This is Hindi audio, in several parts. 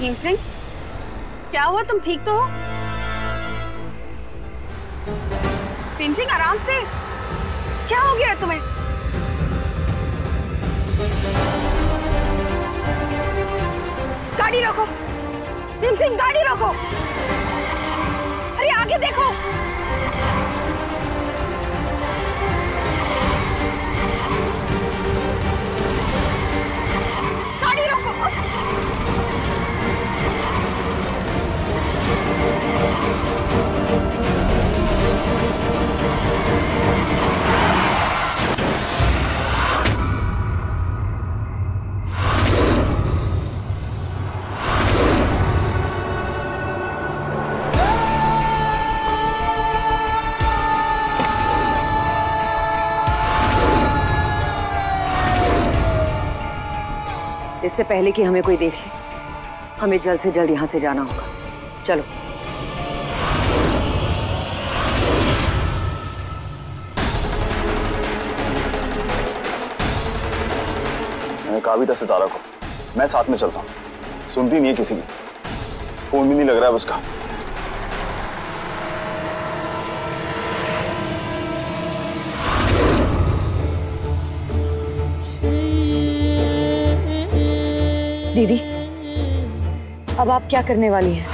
भीम सिंह, क्या हुआ? तुम ठीक तो हो? भीम सिंह आराम से, क्या हो गया तुम्हें? गाड़ी रोको भीम सिंह, गाड़ी रोको। अरे आगे देखो। गाड़ी रोको। इससे पहले कि हमें कोई देख ले, हमें जल्द से जल्द यहाँ से जाना होगा। चलो। मैंने कहा भी था सितारा को मैं साथ में चलता हूँ, सुनती नहीं है किसी की, फोन भी नहीं लग रहा है उसका। दीदी, अब आप क्या करने वाली हैं?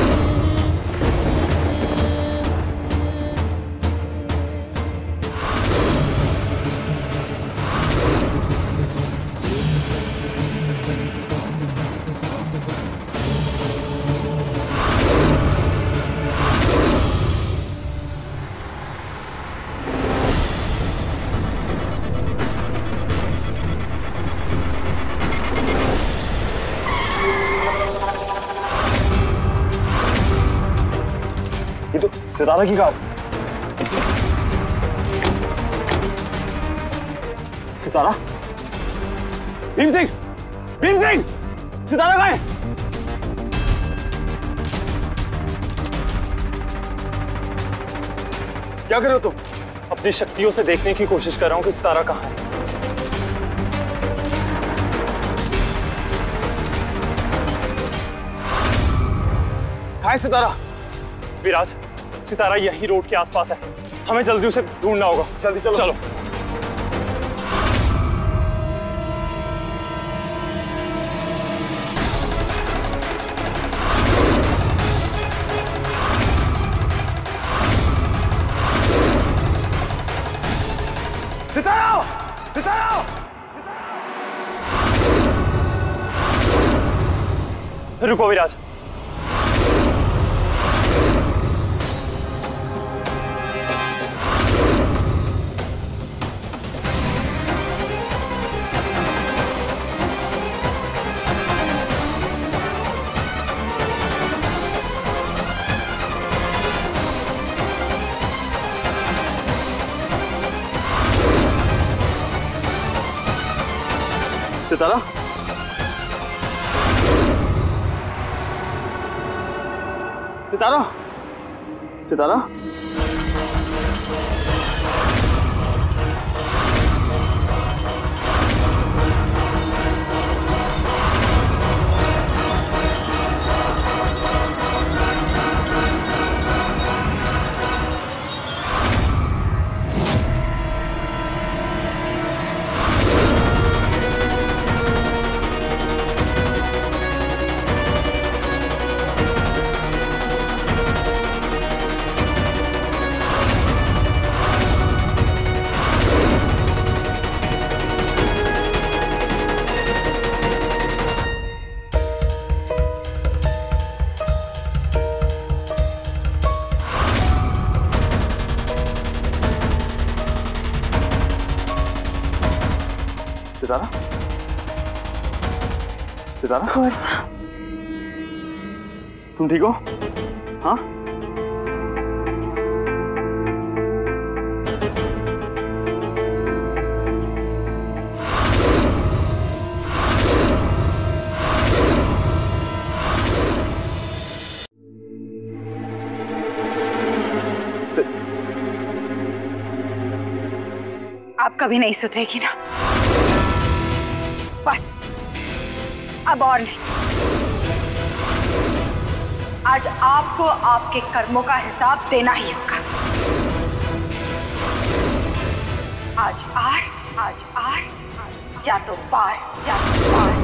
ये तो सितारा की कार। सितारा? भीम सिंह! भीम सिंह! सितारा कहाँ है? क्या कर रहे हो तुम? अपनी शक्तियों से देखने की कोशिश कर रहा हूं कि सितारा कहाँ है। कहाँ है सितारा? विराज, सितारा यही रोड के आसपास है, हमें जल्दी उसे ढूंढना होगा। जल्दी चलो। चलो। सितारा! सितारा! रुको विराज, सितारा? सितारा? सितारा? सितारा? सितारा? वर्षा, तुम ठीक हो? हाँ? आप कभी नहीं सुधरेगी ना, बस अब और नहीं। आज आपको आपके कर्मों का हिसाब देना ही होगा। आज आर, या तो पार, या तो पार।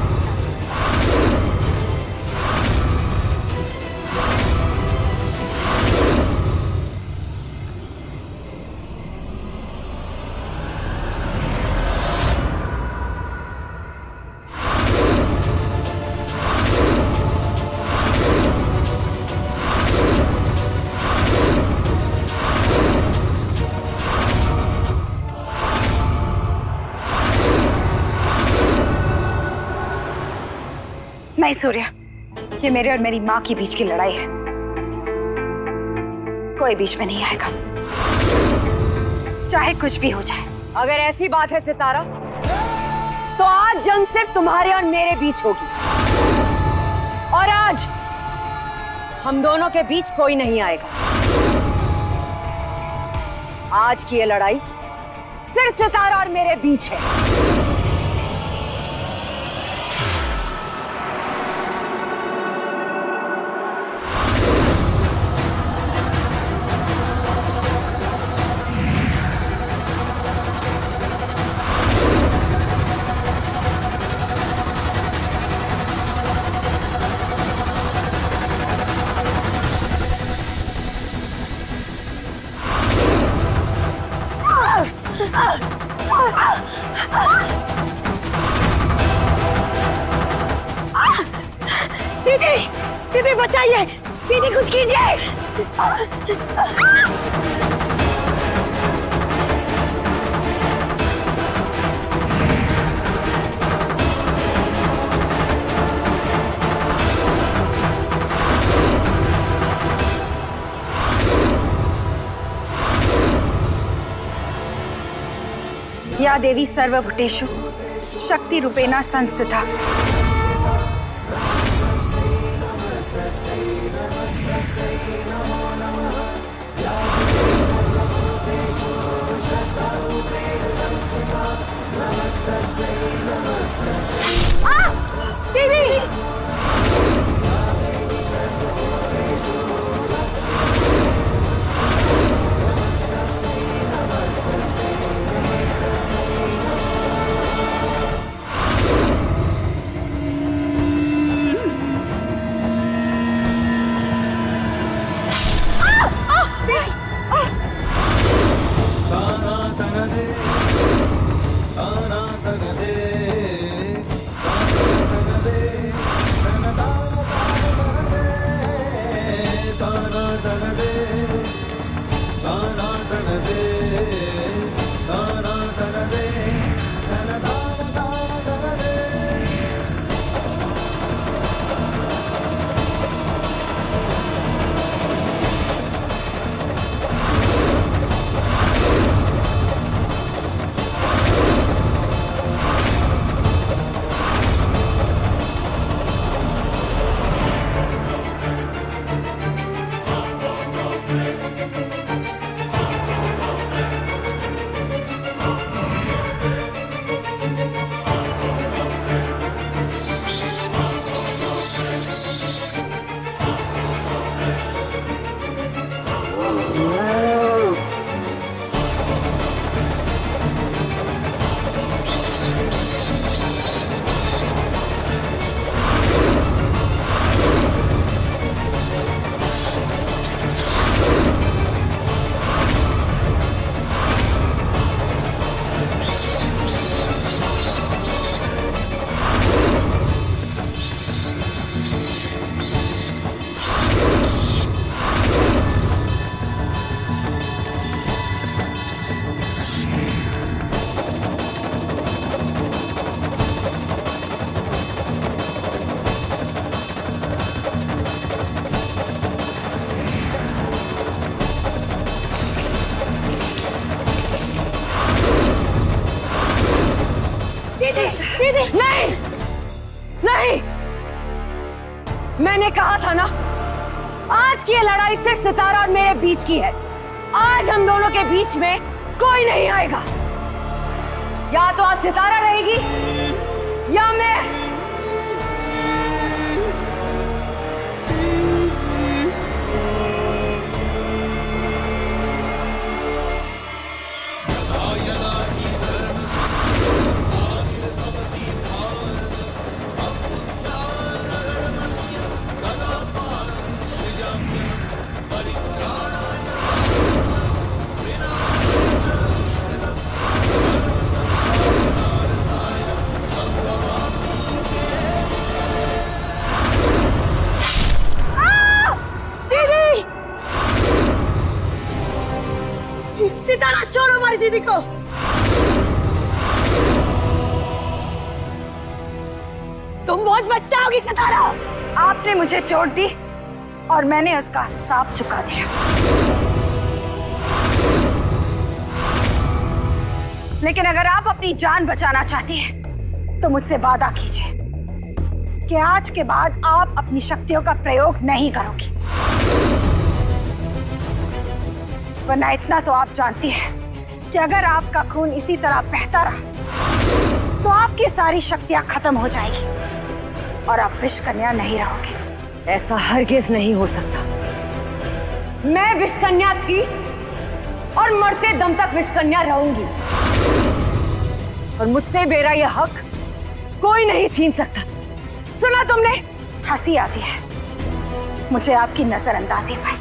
नहीं सूर्य, ये मेरे और मेरी माँ के बीच की लड़ाई है। कोई बीच में नहीं आएगा, चाहे कुछ भी हो जाए। अगर ऐसी बात है सितारा, तो आज जंग सिर्फ तुम्हारे और मेरे बीच होगी। और आज हम दोनों के बीच कोई नहीं आएगा। आज की ये लड़ाई सिर्फ सितारा और मेरे बीच है। दीदी, दीदी बचाइए, दीदी कुछ कीजिए। या देवी सर्वभूतेषु शक्ति रूपेण संस्थिता। देवी, नहीं, नहीं, मैंने कहा था ना, आज की ये लड़ाई सिर्फ सितारा और मेरे बीच की है। आज हम दोनों के बीच में कोई नहीं आएगा। या तो आज सितारा रहेगी या मैं। तुम बहुत पछताओगी सितारा। आपने मुझे चोट दी और मैंने उसका हिसाब चुका दिया। लेकिन अगर आप अपनी जान बचाना चाहती हैं, तो मुझसे वादा कीजिए कि आज के बाद आप अपनी शक्तियों का प्रयोग नहीं करोगी। वरना इतना तो आप जानती हैं कि अगर आपका खून इसी तरह बहता रहा तो आपकी सारी शक्तियां खत्म हो जाएगी और आप विष कन्या नहीं रहोगे। ऐसा हरगिज नहीं हो सकता। मैं विष कन्या थी और मरते दम तक विष कन्या रहूंगी और मुझसे मेरा यह हक कोई नहीं छीन सकता। सुना तुमने? हंसी आती है मुझे आपकी नजरअंदाजी पर।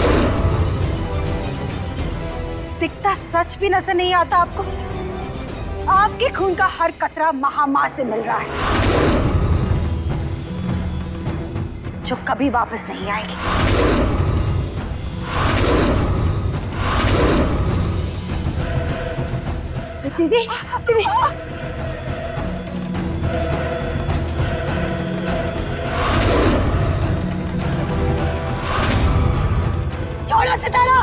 दिखता सच भी नजर नहीं आता आपको? आपके खून का हर कतरा महामाँ से मिल रहा है जो कभी वापस नहीं आएगी। दीदी, दीदी। छोड़ो सितारा।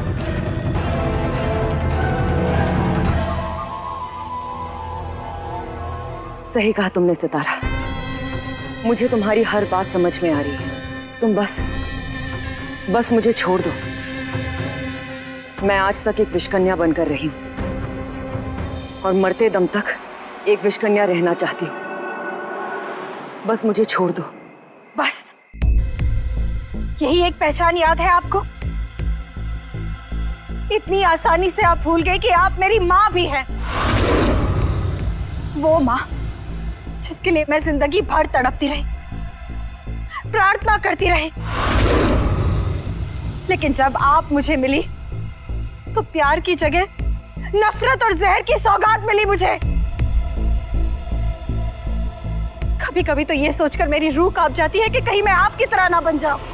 सही कहा तुमने सितारा, मुझे तुम्हारी हर बात समझ में आ रही है। तुम बस मुझे छोड़ दो। मैं आज तक एक विषकन्या बनकर रही हूं और मरते दम तक एक विषकन्या रहना चाहती हूँ। बस मुझे छोड़ दो। बस यही एक पहचान याद है आपको? इतनी आसानी से आप भूल गए कि आप मेरी माँ भी हैं। वो माँ जिसके लिए मैं जिंदगी भर तड़पती रही, प्रार्थना करती रही। लेकिन जब आप मुझे मिली तो प्यार की जगह नफरत और जहर की सौगात मिली मुझे। कभी कभी तो ये सोचकर मेरी रूह कांप जाती है कि कहीं मैं आपकी तरह ना बन जाऊं।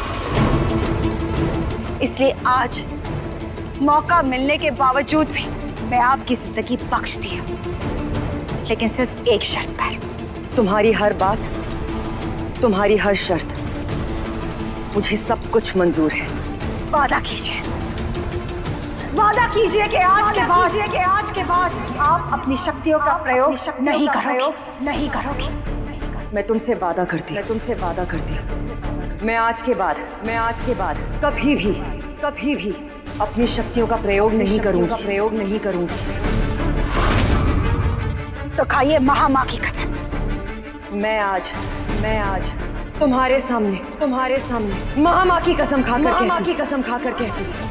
इसलिए आज मौका मिलने के बावजूद भी मैं आपकी जिंदगी बख्शती हूं, लेकिन सिर्फ एक शर्त पर। तुम्हारी हर बात, तुम्हारी हर शर्त, मुझे सब कुछ मंजूर है। वादा कीजिए, वादा कीजिए कि आज के बाद आप अपनी शक्तियों का प्रयोग नहीं करोगी। मैं तुमसे वादा करती हूँ। मैं आज के बाद कभी भी अपनी शक्तियों का प्रयोग नहीं करूंगी। तो खाइए महामाँ की कसम। मैं आज तुम्हारे सामने महामाँ की कसम खाकर कहती हूँ।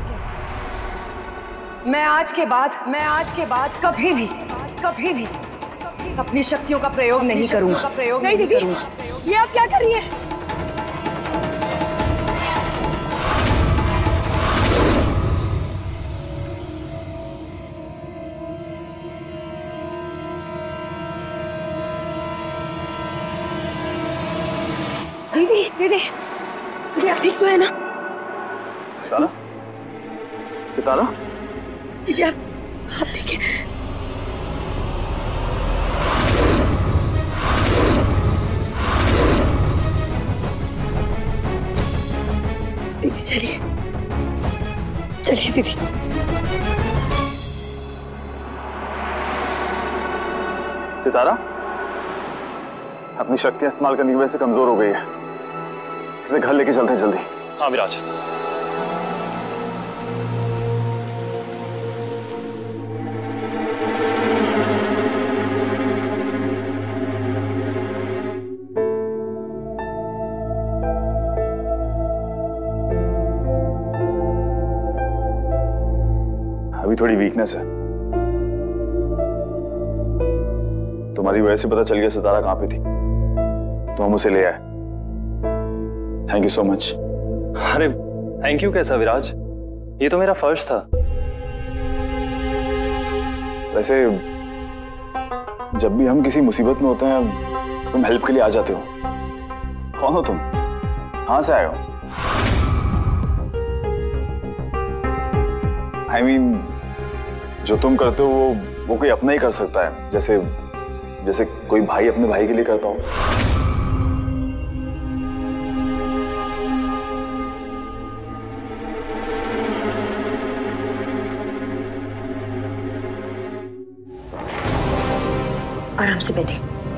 मैं आज के बाद कभी भी अपनी शक्तियों का प्रयोग नहीं करूंगी। नहीं दीदी, ये आप क्या कर रही हैं? दीदी आप ठीक तो है ना? सितारा? दीदी आप ठीक है? दीदी चलिए दीदी। सितारा अपनी शक्तियां इस्तेमाल करने की वजह से कमजोर हो गई है। इसे घर लेके चलते हैं जल्दी। हाँ विराज। अभी थोड़ी वीकनेस है। तुम्हारी वजह से पता चल गया सितारा कहां पे थी, तो हम उसे ले आए। Thank you so much. अरे थैंक यू कैसा विराज, ये तो मेरा फर्ज था। वैसे जब भी हम किसी मुसीबत में होते हैं तुम हेल्प के लिए आ जाते हो। कौन हो तुम? कहां से आए हो? I mean, जो तुम करते हो वो कोई अपना ही कर सकता है। जैसे जैसे कोई भाई अपने भाई के लिए करता हो। आराम से बैठे।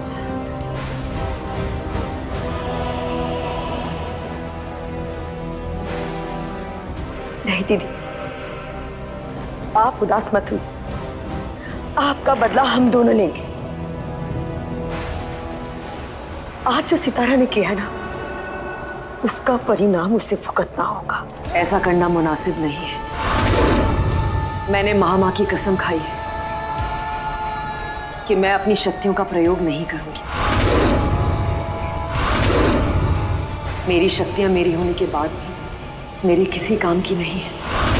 नहीं दीदी, आप उदास मत होइए। आपका बदला हम दोनों लेंगे। आज जो सितारा ने किया ना, उसका परिणाम उसे भुगतना होगा। ऐसा करना मुनासिब नहीं है। मैंने महामाँ की कसम खाई है कि मैं अपनी शक्तियों का प्रयोग नहीं करूंगी। मेरी शक्तियां मेरी होने के बाद भी मेरे किसी काम की नहीं है।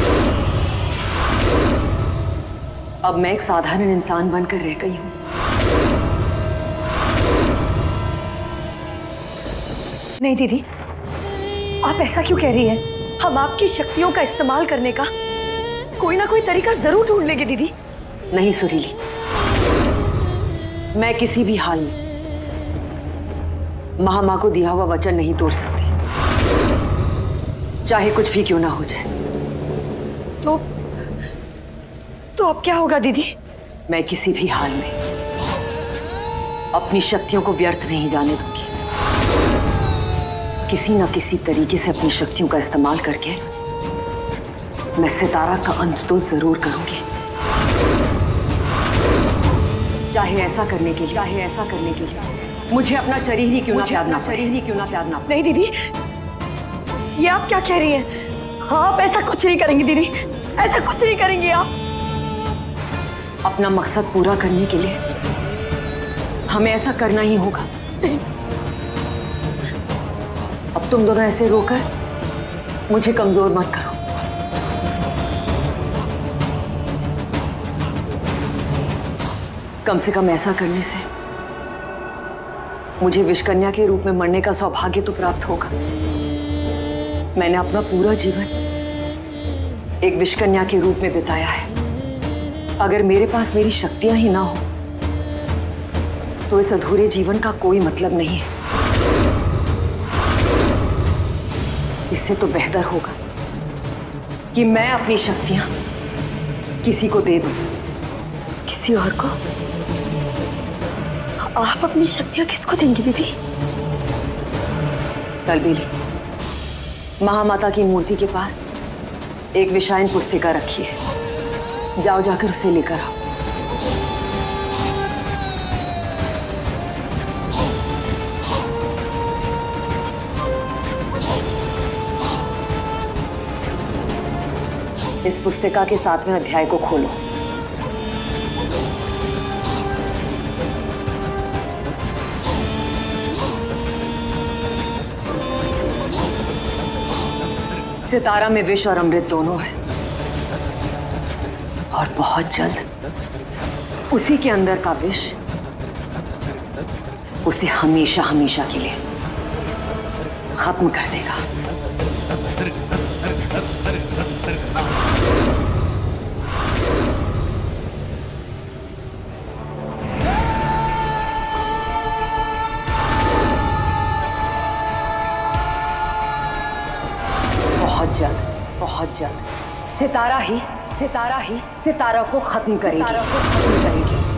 अब मैं एक साधारण इंसान बनकर रह गई हूं। नहीं दीदी, आप ऐसा क्यों कह रही हैं? हम आपकी शक्तियों का इस्तेमाल करने का कोई ना कोई तरीका जरूर ढूंढ लेंगे दीदी। नहीं सुरीली, मैं किसी भी हाल में महामाँ को दिया हुआ वचन नहीं तोड़ सकती, चाहे कुछ भी क्यों ना हो जाए। तो अब क्या होगा दीदी? मैं किसी भी हाल में अपनी शक्तियों को व्यर्थ नहीं जाने दूंगी। किसी ना किसी तरीके से अपनी शक्तियों का इस्तेमाल करके मैं सितारा का अंत तो जरूर करूंगी। चाहे ऐसा करने के लिए मुझे अपना शरीर ही क्यों ना त्यागना। नहीं दीदी, ये आप क्या कह रही हैं? आप ऐसा कुछ नहीं करेंगी दीदी, ऐसा कुछ नहीं करेंगी आप। अपना मकसद पूरा करने के लिए हमें ऐसा करना ही होगा। अब तुम दोनों ऐसे रोकर मुझे कमजोर मत करो। कम से कम ऐसा करने से मुझे विषकन्या के रूप में मरने का सौभाग्य तो प्राप्त होगा। मैंने अपना पूरा जीवन एक विषकन्या के रूप में बिताया है। अगर मेरे पास मेरी शक्तियां ही ना हो तो इस अधूरे जीवन का कोई मतलब नहीं है। इससे तो बेहतर होगा कि मैं अपनी शक्तियां किसी को दे दूं। किसी और को? आप अपनी शक्तियां किसको देंगी दीदी? कलबेली, महामाता की मूर्ति के पास एक विषायन पुस्तिका रखी है, जाओ जाकर उसे लेकर आओ। इस पुस्तिका के 7वें अध्याय को खोलो। सितारा में विष और अमृत दोनों है और बहुत जल्द उसी के अंदर का विष उसे हमेशा हमेशा के लिए खत्म कर देगा। बहुत जल्द सितारा ही सितारा को खत्म करेगी।